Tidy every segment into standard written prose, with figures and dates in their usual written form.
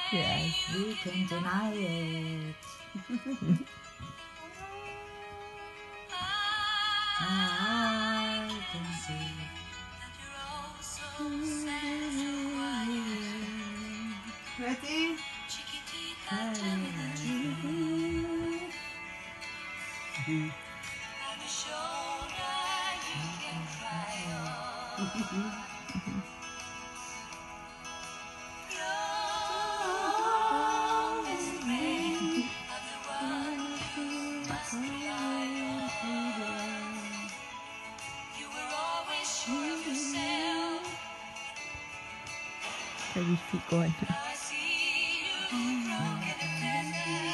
Yes. You can deny it. I can see that you're all so sad. Ready? Chiquitita, on the shoulder you can cry on. You're this pain of the one who must be on. You were always sure of yourself. Let me keep going. I see you broken and mended.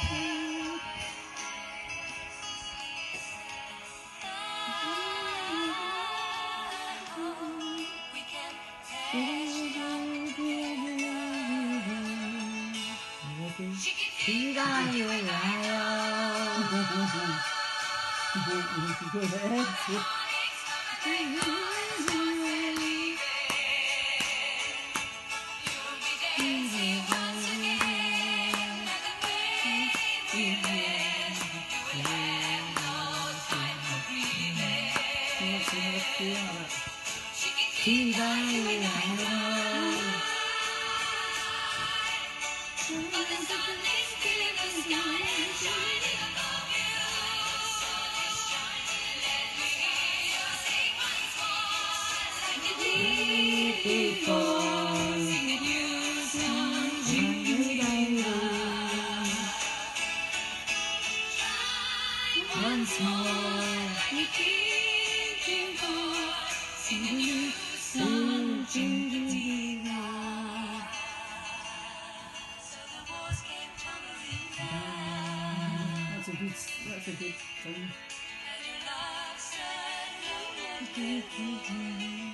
We can patch it up. Chiquitita, you're once more, we keep you singing you song, Chiquitita. So the walls came tumbling down. That's a good thing. And your love said no more.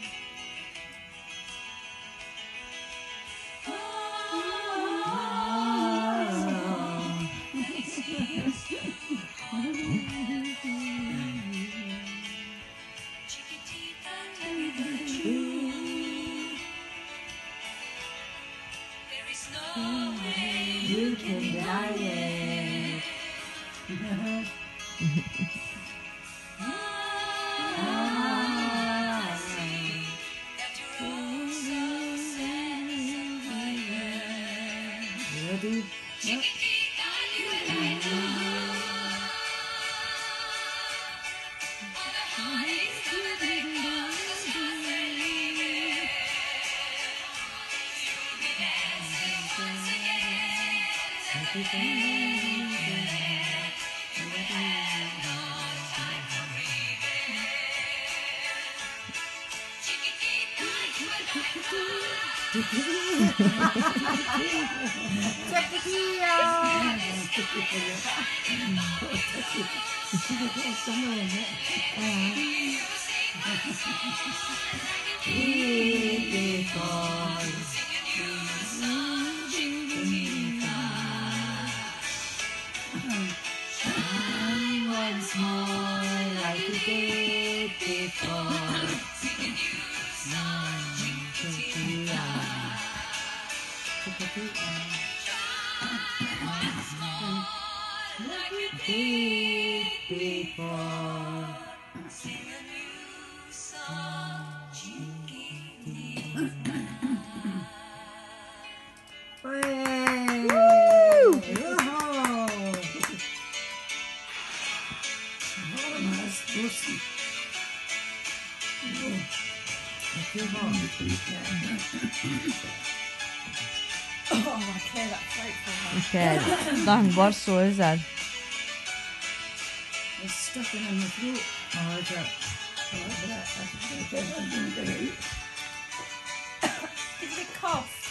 Chiquitita, tell me the truth. There is no way you can deny it. That you're all so sad and Ready? Chiquitita, you and I know. All the heartaches gonna break down the sky. You'll be dancing once again. Once more like we did before. Singing you song, Chiquitita. Once more like we did before. Sing a new song, Chiquitita. Okay, lang var så özel. It's stuck in the throat. Oh, I got. Is it cough?